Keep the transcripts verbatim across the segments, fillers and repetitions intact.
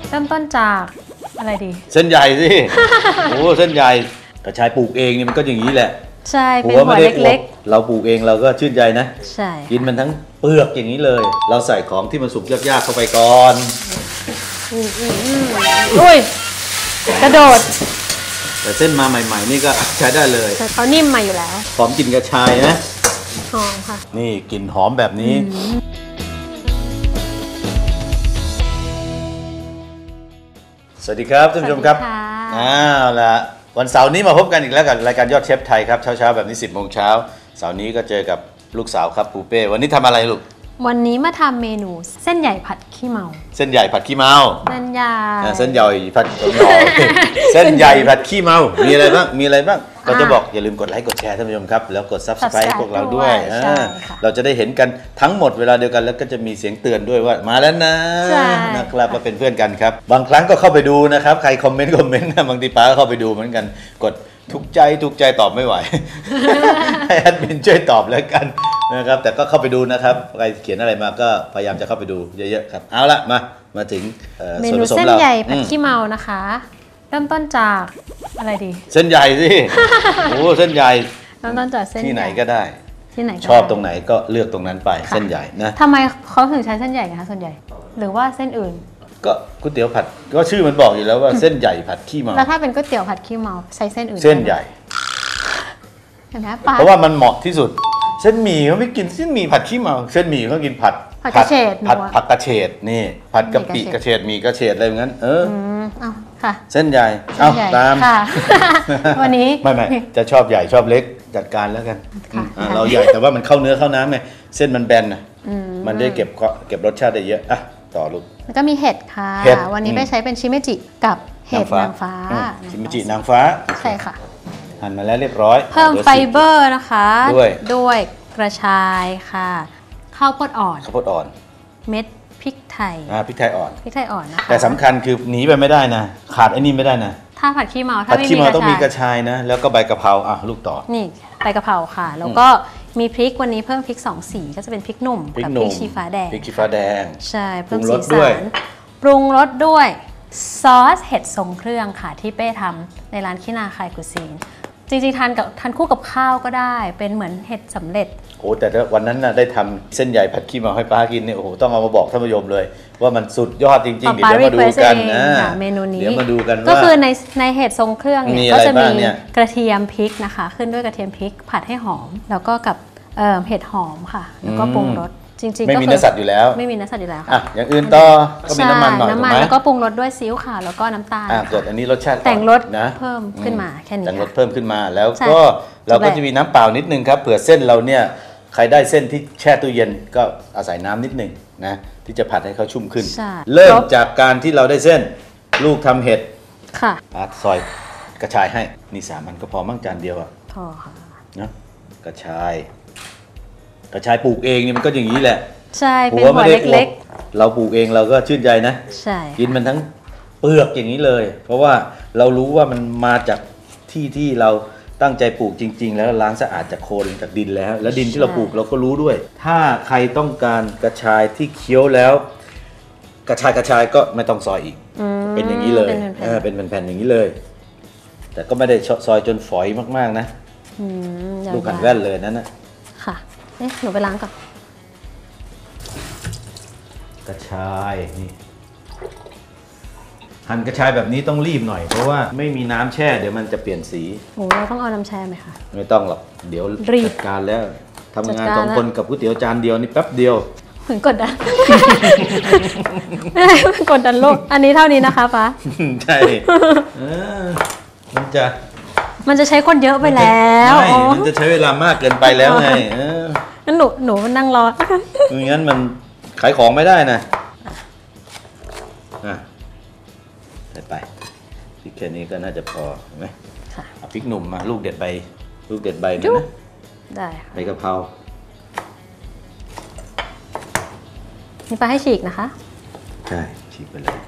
เริ่มต้นจากอะไรดีเส้นใหญ่สิ โอ้เส้นใหญ่กระชายปลูกเองนี่มันก็อย่างนี้แหละใช่เป็นหัวเล็กๆเราปลูกเองเราก็ชื่นใจนะใช่กินมันทั้งเปลือกอย่างนี้เลยเราใส่ของที่มันสุกยากๆเข้าไปก่อนอุ้ยกระโดดแต่เส้นมาใหม่ๆนี่ก็ใช้ได้เลยเขานิ่มมาอยู่แล้วหอมกลิ่นกระชายนะหอมค่ะนี่กลิ่นหอมแบบนี้สวัสดีครับท่านผู้ชมครับอ้าวละวันเสาร์นี้มาพบกันอีกแล้วกับรายการยอดเชฟไทยครับเช้าๆแบบนี้สิบโมงเช้าเสาร์นี้ก็เจอกับลูกสาวครับปูเป้วันนี้ทำอะไรลูกวันนี้มาทำเมนูเส้นใหญ่ผัดขี้เมาเส้นใหญ่ผัดขี้เมาเส้นใหญ่เส้นใหญ่ผัดเส้นใหญ่ผัดขี้เมามีอะไรบ้างมีอะไรบ้างก็จะบอกอย่าลืมกดไลค์กดแชร์ท่านผู้ชมครับแล้วกด ซับสไครบ์ พวกเราด้วยเราจะได้เห็นกันทั้งหมดเวลาเดียวกันแล้วก็จะมีเสียงเตือนด้วยว่ามาแล้วนะนะครับมาเป็นเพื่อนกันครับบางครั้งก็เข้าไปดูนะครับใครคอมเมนต์คอมเมนต์บางทีป้าก็เข้าไปดูเหมือนกันกดทุกใจทุกใจตอบไม่ไหวให้แอดมินช่วยตอบแล้วกันนะครับแต่ก็เข้าไปดูนะครับใครเขียนอะไรมาก็พยายามจะเข้าไปดูเยอะๆครับเอาละมามาถึงเมนูเส้นใหญ่ผัดขี้เมานะคะเริ่มต้นจากอะไรดีเส้นใหญ่สิ โอ้เส้นใหญ่เริ่มต้นจากเส้นที่ไหนก็ได้ที่ไหนชอบตรงไหนก็เลือกตรงนั้นไปเส้นใหญ่นะทำไมเขาถึงใช้เส้นใหญ่คะส่วนใหญ่หรือว่าเส้นอื่นก็ก๋วยเตี๋ยวผัดก็ชื่อมันบอกอยู่แล้วว่าเส้นใหญ่ผัดขี้เมาแล้วถ้าเป็นก๋วยเตี๋ยวผัดขี้เมาใช้เส้นอื่นเส้นใหญ่เพราะว่ามันเหมาะที่สุดเส้นหมี่เขาไม่กินเส้นหมี่ผัดขี้เมาเส้นหมี่เขากินผัดผัดกระเฉดผัดผัดกระเฉดนี่ผัดกะปิกระเฉดหมี่กระเฉดอะไรอย่างนั้นเออเอาค่ะเส้นใหญ่เอาตามวันนี้ไม่ไม่จะชอบใหญ่ชอบเล็กจัดการแล้วกันเราใหญ่แต่ว่ามันเข้าเนื้อเข้าน้ำไงเส้นมันแบนนะมันได้เก็บเก็บรสชาติได้เยอะอ่ะต่อลูกแล้วก็มีเห็ดค่ะวันนี้ไปใช้เป็นชิเมจิกับเห็ดนางฟ้าชิเมจินางฟ้าใช่ค่ะหั่นมาแล้วเรียบร้อยเพิ่มไฟเบอร์นะคะด้วยด้วยกระชายค่ะข้าวโพดอ่อนข้าวโพดอ่อนเม็ดพริกไทยอ่าพริกไทยอ่อนพริกไทยอ่อนนะคะแต่สำคัญคือหนีไปไม่ได้นะขาดไอ้นี่ไม่ได้นะถ้าผัดขี้เมาถ้าไม่มีกระชายผัดขี้เมาต้องมีกระชายนะแล้วก็ใบกะเพราอ่ะลูกต่อนี่ใบกะเพราค่ะแล้วก็มีพริกวันนี้เพิ่มพริกสองสีก็จะเป็นพริกหนุ่มกับพริกชี้ฟ้าแดงพริกชี้ฟ้าแดงใช่เพิ่มสีสันปรุงรสด้วยซอสเห็ดทรงเครื่องค่ะที่เป้ทำในร้านคินาคายกุซีนจริงๆทานกับทานคู่กับข้าวก็ได้เป็นเหมือนเห็ดสำเร็จโอ้แต่วันนั้นน่ะได้ทำเส้นใหญ่ผัดขี้เมาให้ป้ากินเนี่ยโอ้โหต้องเอามาบอกท่านผู้ชมเลยว่ามันสุดยอดจริงๆเดี๋ยวมาดูกันนะเมนูนี้เดี๋ยวมาดูกันก็คือในในเห็ดทรงเครื่องเนี่ยก็จะมีกระเทียมพริกนะคะขึ้นด้วยกระเทียมพริกผัดให้หอมแล้วก็กับเห็ดหอมค่ะแล้วก็ปรุงรสจริงๆไม่มีเนื้อสัตว์อยู่แล้วไม่มีเนื้อสัตว์อยู่แล้วค่ะอ่ะอย่างอื่นต่อก็มีน้ำมันหน่อยน้ำมันแล้วก็ปรุงรสด้วยซีอิ๊วขาวแล้วก็น้ำตาลอ่ะส่วนอันนี้รสชาติแต่งรสนะเพิ่มขึ้นมาแค่นี้แต่งรสเพิ่มขึ้นมาแล้วก็เราก็จะมีน้ำเปล่านิดนึงครับเผื่อเส้นเราเนี่ยใครได้เส้นที่แช่ตู้เย็นก็อาศัยน้ำนิดนึงนะที่จะผัดให้เขาชุ่มขึ้นเริ่มจากการที่เราได้เส้นลูกทำเห็ดค่ะซอยกระชายให้นี่สามอันก็พอมั่งจานเดียวอ่ะพอค่ะนะกระชายกระชายปลูกเองนี่มันก็อย่างนี้แหละใช่เป็นหัวเล็กๆเราปลูกเองเราก็ชื่นใจนะใช่กินมันทั้งเปลือกอย่างนี้เลยเพราะว่าเรารู้ว่ามันมาจากที่ที่เราตั้งใจปลูกจริงๆแล้วล้างสะอาดจากโคลนจากดินแล้วแล้วดินที่เราปลูกเราก็รู้ด้วยถ้าใครต้องการกระชายที่เคี้ยวแล้วกระชายกระชายก็ไม่ต้องซอยอีกเป็นอย่างนี้เลยเป็นแผ่นๆอย่างนี้เลยแต่ก็ไม่ได้ซอยจนฝอยมากๆนะลูกหั่นแว่นเลยนั่นนะค่ะเอ๊ะหนูไปล้างก่อนกระชายนี่หั่นกระชายแบบนี้ต้องรีบหน่อยเพราะว่าไม่มีน้ำแช่เดี๋ยวมันจะเปลี่ยนสีโอ้เราต้องเอาน้ำแช่ไหมคะไม่ต้องหรอกเดี๋ยวจัดการแล้วทำงานสองคนกับก๋วยเตี๋ยวจานเดียวนี่แป๊บเดียวเหมือนกดดันไม่ได้กดดันโลกอันนี้เท่านี้นะคะป้าใช่มันจะมันจะใช้คนเยอะไปแล้วมันจะใช้เวลามากเกินไปแล้วไงงั้นหนูหนูนั่งรอไม่งั้นมันขายของไม่ได้นะใส่ไปพริกแค่นี้ก็น่าจะพอเห็นไหมเอาพริกหนุ่มมาลูกเด็ดใบลูกเด็ดใบนี่นะได้ใบกะเพรานี่ปลาให้ฉีกนะคะใช่ฉีกไปเลย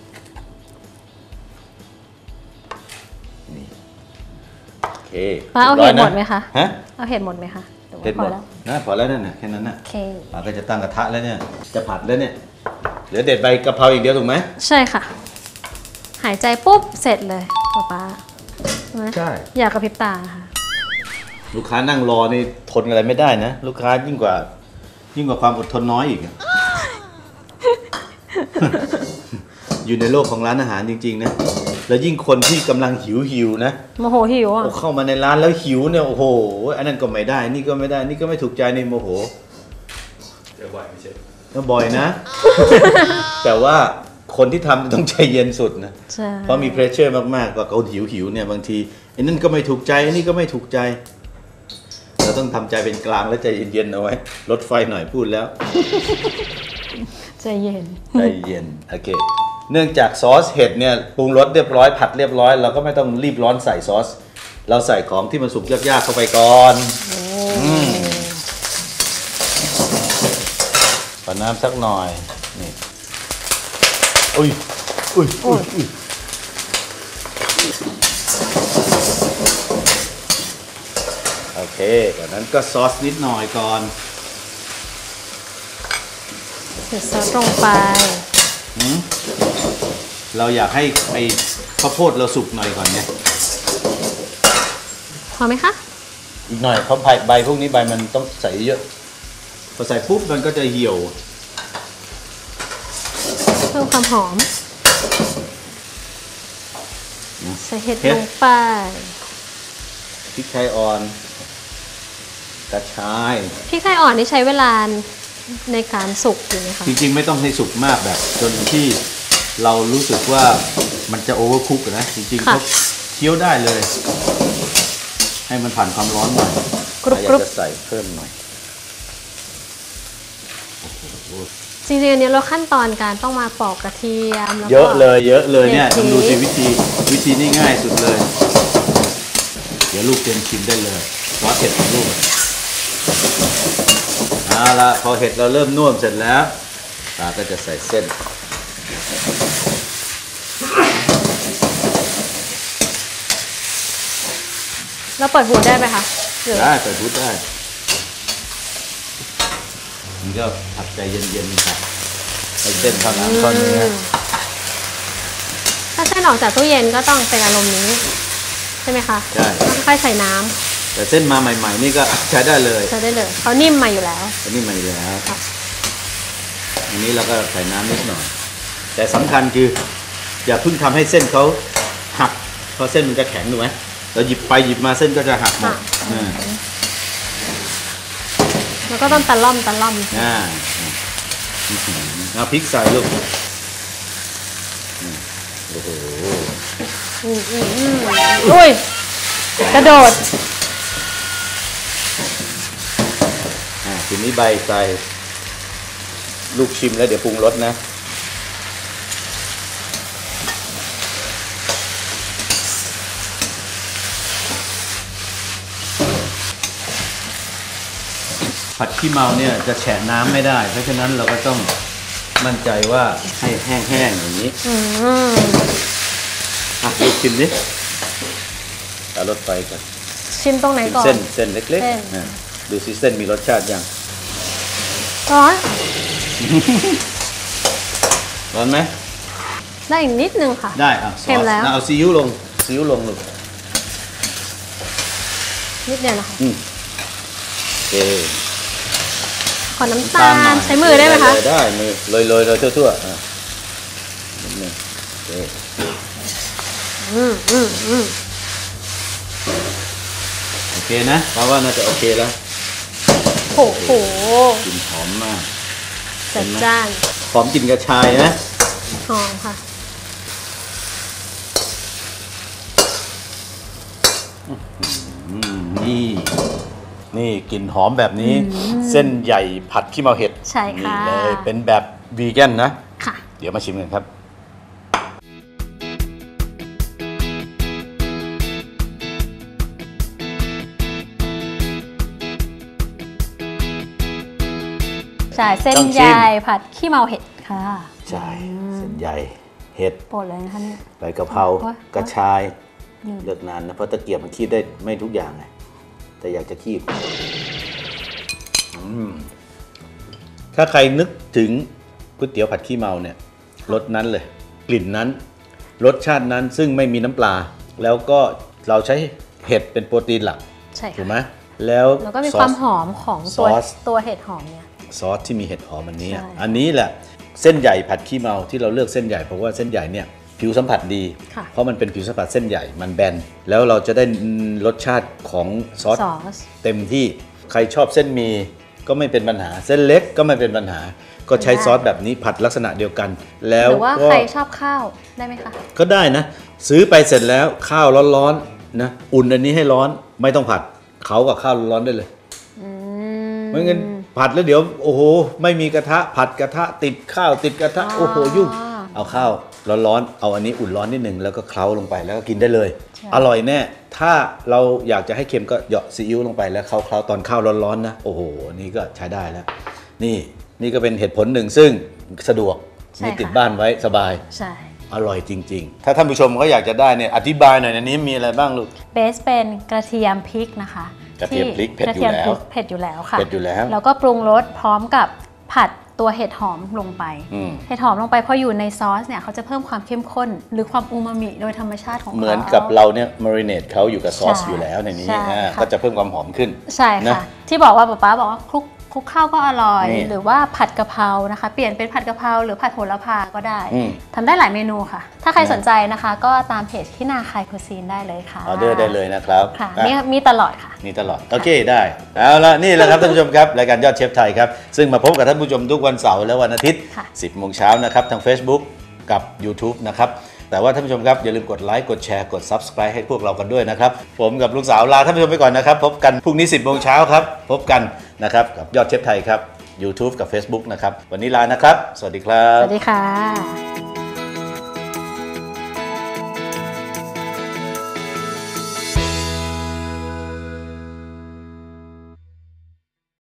นี่โอเคปลาเอาเห็ดหมดไหมคะฮะเอาเห็ดหมดไหมคะเห็ดหมดนะพอแล้วนั่นน่ะแค่นั้นน่ะปลาก็จะตั้งกระทะแล้วเนี่ยจะผัดแล้วเนี่ยเหลือเด็ดใบกะเพราอีกเดียวถูกไหมใช่ค่ะหายใจปุ๊บเสร็จเลยป๊าป๊าใช่ไหมใช่อยากกระพริบตาค่ะลูกค้านั่งรอนี่ทนอะไรไม่ได้นะ ลูกค้ายิ่งกว่า ยิ่งกว่าความอดทนน้อยอีก อยู่ในโลกของร้านอาหารจริงๆนะแล้วยิ่งคนที่กำลังหิวหิวๆนะโมโหหิวอ่ะเข้ามาในร้านแล้วหิวเนี่ยโอ้โหอันนั้นก็ไม่ได้ นี่ก็ไม่ได้ นี่ก็ไม่ถูกใจนี่โมโหเจอบ่อยไม่ใช่ก็บ่อยนะ แต่ว่าคนที่ทำต้องใจเย็นสุดนะใช่เพราะมีเพรสเชอร์มากๆกว่าเขาหิวหิวๆเนี่ยบางทีไอ้นั่นก็ไม่ถูกใจไอ้นี่ก็ไม่ถูกใจ เราต้องทำใจเป็นกลางและใจเย็นๆเอาไว้ลดไฟหน่อยพูดแล้วใจเย็นใจเย็นโอเคเนื่องจากซอสเห็ดเนี่ยปรุงรสเรียบร้อยผัดเรียบร้อยเราก็ไม่ต้องรีบร้อนใส่ซอส เราใส่ของที่มันสุกยากๆเข้าไปก่อนอืมขอน้ำสักหน่อยนี่อุ้ยอุ้ยอุ้ยอุ้ยโอเคจากนั้นก็ซอสนิดหน่อยก่อนเสร็จซอสลงไปหืมเราอยากให้ไอ้ข้าวโพดเราสุกหน่อยก่อนเนี่ยพอไหมคะอีกหน่อยเพราะใบใบพวกนี้ใบมันต้องใส่เยอะพอใส่ปุ๊บมันก็จะเหี่ยวเพิ่มความหอม ใส่เห็ดเห็ดลงไปพริกไทยอ่อนกระชายพริกไทยอ่อนนี่ใช้เวลาในการสุกอยู่ไหมคะจริงๆไม่ต้องให้สุกมากแบบจนที่เรารู้สึกว่ามันจะโอเวอร์คุกนะ จริงๆเขาเคี้ยวได้เลย ให้มันผ่านความร้อนหน่อยกรุบอยากรุบจะใส่เพิ่มหน่อยจริงๆอันนี้เราขั้นตอนการต้องมาปอกกระเทียมแล้วก็เยอะเลยเยอะเลยเนี่ยเด็ดต้องดูสิพริกวิธีวิธีนี่ง่ายสุดเลย เดี๋ยวลูกเตรียมชิมได้เลยซอสเห็ดของลูกเอาละพอเห็ดเราเริ่มนุ่มเสร็จแล้วตาก็จะใส่เส้นเราเปิดหูได้ไหมคะหรือได้เปิดพุทได้นี่ก็ผัดใจเย็นๆครับให้เส้นเข้าน้ำเข้าเนื้อถ้าเส้นออกจากตู้เย็นก็ต้องเป็นอารมณ์นี้ ใช่ไหมคะใช่ต้องค่อยๆใส่น้ำแต่เส้นมาใหม่ ๆ นี่ก็ใช้ได้เลยใช้ได้เลยเขานิ่มมาอยู่แล้วอันนี้มาอยู่แล้วค่ะอันนี้เราก็ใส่น้ำนิดหน่อย แต่สำคัญคือ อย่าเพิ่งทำให้เส้นเขาหักเพราะเส้นมันจะแข็งถูกไหมเราหยิบไปหยิบมาเส้นก็จะหักหมดอ่าแล้วก็ต้องตะล่อมตะล่อมอ่าอื้อหือเอาพริกใส่ลูกอืมโอ้โหอืมอืมอืมอุ้ยกระโดดอ่าทีนี้ใบใส่ลูกชิมแล้วเดี๋ยวปรุงรสนะ ผัดขี้เมาเนี่ยจะแฉะน้ำไม่ได้ เพราะฉะนั้นเราก็ต้องมั่นใจว่าให้แห้งๆอย่างนี้อืมอ่ะลูกชิมดิตัดรสไฟก่อนชิมตรงไหนชิมก่อนเส้นเส้นเล็กเส้นๆอ่ะดูสิเส้นมีรสชาติยังร้อนร้อนไหมได้อีกนิดนึงค่ะได้อ่ะซเค็อมสแล้วเอาซีอิ๊วลงซีอิ๊วลงลูกนิดเดียวนะคะอืมโอเคขอน้ำตาลใช้มือได้ไหมคะได้มือโรยโรยโรยทั่วๆอ่ะนิดนึงโอเคอืมอืมอืมโอเคนะเพราะว่าน่าจะโอเคแล้วโอ้โหกลิ่นหอมมากจัดจ้านหอมกลิ่นกระชายนะหอมค่ะอืมนี่นี่กลิ่นหอมแบบนี้ เส้นใหญ่ผัดขี้เมาเห็ดใช่ค่ะนี่เลยเป็นแบบวีแกนนะค่ะเดี๋ยวมาชิมกันครับใช่เส้นต้องชิมใหญ่ผัดขี้เมาเห็ดค่ะใช่เส้นใหญ่เห็ดโปรดเลยนะคะเนี่ยใบกะเพราโอ๊ยกระชายอืมเลือกนานนะเพราะตะเกียบมันคีบได้ไม่ทุกอย่างไงแต่อยากจะคีบอืมถ้าใครนึกถึงก๋วยเตี๋ยวผัดขี้เมาเนี่ยรสนั้นเลย กลิ่นนั้นรสชาตินั้นซึ่งไม่มีน้ำปลาแล้วก็เราใช้เห็ดเป็นโปรตีนหลักใช่ถูกไหมค่ะแล้วแล้วก็มีซอสความหอมของตัวซอสตัวเห็ดหอมเนี่ยซอสที่มีเห็ดหอมอันนี้ใช่อันนี้แหละเส้นใหญ่ผัดขี้เมาที่เราเลือกเส้นใหญ่เพราะว่าเส้นใหญ่เนี่ยผิวสัมผัสดีค่ะเพราะมันเป็นผิวสัมผัสเส้นใหญ่มันแบนแล้วเราจะได้รสชาติของซอสซอสเต็มที่ใครชอบเส้นหมีก็ไม่เป็นปัญหา เส้นเล็กก็ไม่เป็นปัญหา ก็ใช้ได้ซอสแบบนี้ผัดลักษณะเดียวกัน แล้วหรือว่าก็ใครชอบข้าวได้ไหมคะก็ได้นะ ซื้อไปเสร็จแล้วข้าวร้อนๆนะอุ่นอันนี้ให้ร้อนไม่ต้องผัดเขากับข้าวร้อนๆได้เลยอืมไม่งั้นผัดแล้วเดี๋ยวโอ้โหไม่มีกระทะผัดกระทะติดข้าวติดกระทะโอ้โหยุ่งเอาข้าวร้อนๆเอาอันนี้อุ่นร้อนนิดนึงแล้วก็เคล้าลงไปแล้วก็กินได้เลย อร่อยแน่ถ้าเราอยากจะให้เค็มก็เหยาะซีอิ๊วลงไปแล้วเคล้าๆตอนข้าวร้อนๆนะโอ้โหอันนี้ก็ใช้ได้แล้วนี่นี่ก็เป็นเหตุผลหนึ่งซึ่งสะดวกมีติดบ้านไว้สบายใช่อร่อยจริงๆ ถ้าท่านผู้ชมเขาอยากจะได้เนี่ยอธิบายหน่อยในนี้มีอะไรบ้างลูกเบสเป็นกระเทียมพริกนะคะกระเทียมพริกเผ็ดอยู่กระทีมแล้วพริกเผ็ดอยู่แล้วค่ะเผ็ดอยู่แล้วแล้วก็ปรุงรสพร้อมกับผัดตัวเห็ดหอมลงไปอืมเห็ดหอมลงไปพออยู่ในซอสเนี่ยเขาจะเพิ่มความเข้มข้น หรือความอูมามิโดยธรรมชาติของเขาเหมือนกับเราเนี่ยมาริเนตเขาอยู่กับซอสใช่อยู่แล้วในนี้ใช่อ่าค่ะก็จะเพิ่มความหอมขึ้นใช่นะค่ะ ที่บอกว่าป๊าป๊าบอกว่าคลุกคลุกข้าวก็อร่อยนี่หรือว่าผัดกะเพรานะคะ เปลี่ยนเป็นผัดกะเพราหรือผัดโหระพาก็ได้อืมทำได้หลายเมนูค่ะ ถ้าใครนะสนใจนะคะ ก็ตามเพจที่นาคายคูซีนได้เลยค่ะออเดอร์ได้เลยนะครับค่ะอ่ะมีมีตลอดค่ะนี่ตลอดโอเคได้เอาละนี่แหละครับท่านผู้ชมครับรายการยอดเชฟไทยครับซึ่งมาพบกับท่านผู้ชมทุกวันเสาร์และวันอาทิตย์ค่ะสิบโมงเช้านะครับทาง Facebook กับ YouTube นะครับแต่ว่าท่านผู้ชมครับอย่าลืมกดไลค์กดแชร์กด Subscribe ให้พวกเรากันด้วยนะครับผมกับลูกสาวลาท่านผู้ชมไปก่อนนะครับพบกันพรุ่งนี้สิบโมงเช้าครับพบกันนะครับกับยอดเชฟไทยครับ YouTube กับ Facebook นะครับวันนี้ลานะครับสวัสดีครับสวัสดีค่ะ